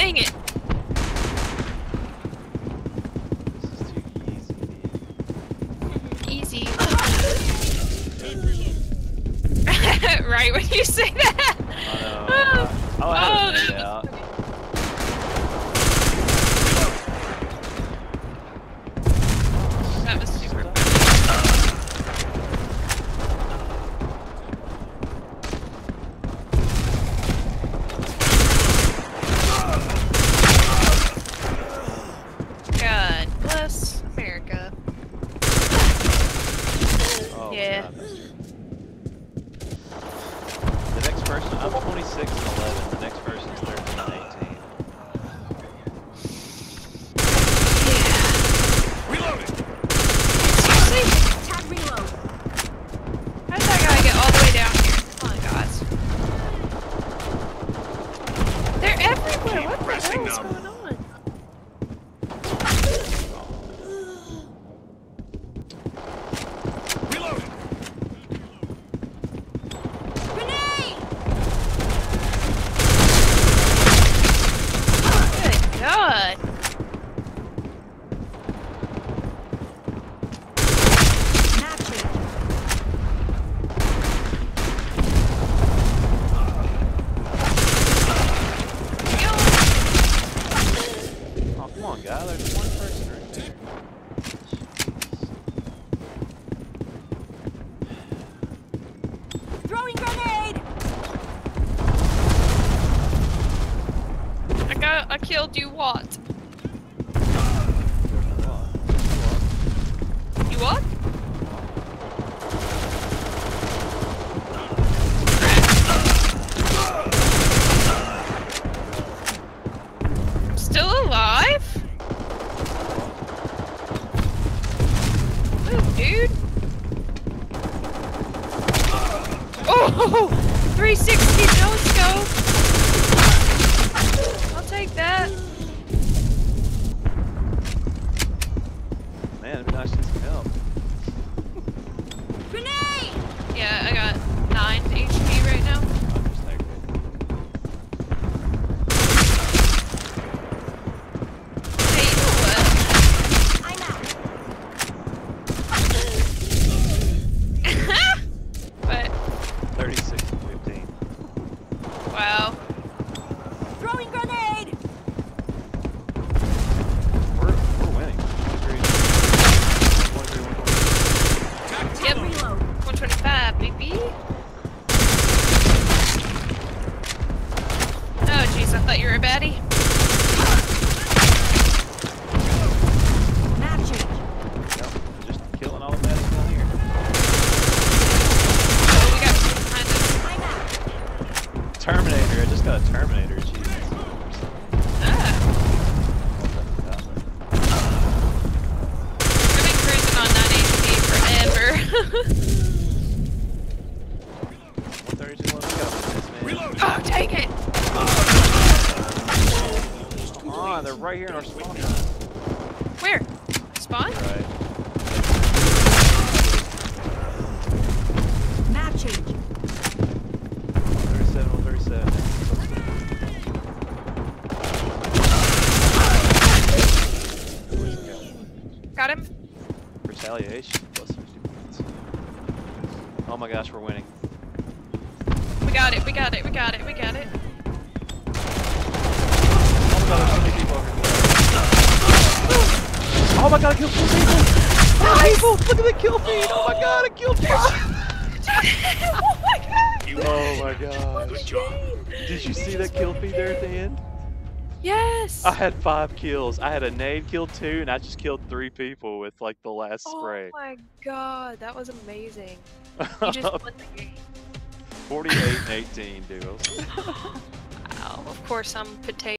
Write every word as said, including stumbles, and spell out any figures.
dang it! Easy. Right when you say that. I know. Oh, I had it oh, out. That was super fun. God bless America. Oh, Yeah. God, the next person, I'm twenty-six and eleven. The next person's thirteen and eighteen. Reloading. Seriously? Tag reload. How did that guy get all the way down here? Come on, guys. They're everywhere. What the Pressing hell is them. going on? Reloading. Grenade! Good God. Matching. Oh, come on, guy. There's one person right there. Throwing grenade! I got. I killed you. What? You what? I'm still alive? Move, dude. Oh, three sixty no scope. I'll take that. Man, it'd be nice to get some help. Grenade! Yeah, I got nine H P right now. I'm just like, Hey, you know what? I'm out. But thirty-six and fifteen. wow. Throwing grenade! We're, we're winning. twenty-three, twenty-three. Yep. Reload. one twenty-five, baby. Oh, jeez, I thought you were a baddie. Matching. Yep, just killing all the bad down here. Oh, we got some behind us. I'm out. Terminator, I just got a Terminator achievement. Ah, I've been cruising on nine H P forever. one thirty-two, let's go. Yes, man. Reloading. Oh, take it! Come on, they're right here in our spawn. Where? Spawn? Right. Matching. thirty-seven, one thirty-seven. Got him? Retaliation plus fifty points. Oh my gosh, we're winning. We got it, we got it, we got it, we got it. Oh my god, there's so many people over here. Oh my god, I killed four people! Four people! Look at the kill feed! Oh my god, I killed five! Oh my god! You Oh my gosh. Good job. Did you see that kill feed there at the end? Yes! I had five kills. I had a nade killed two, and I just killed three people with like the last Oh spray. my god, that was amazing. You just won the game. forty-eight and eighteen duels. Wow, of course I'm potato.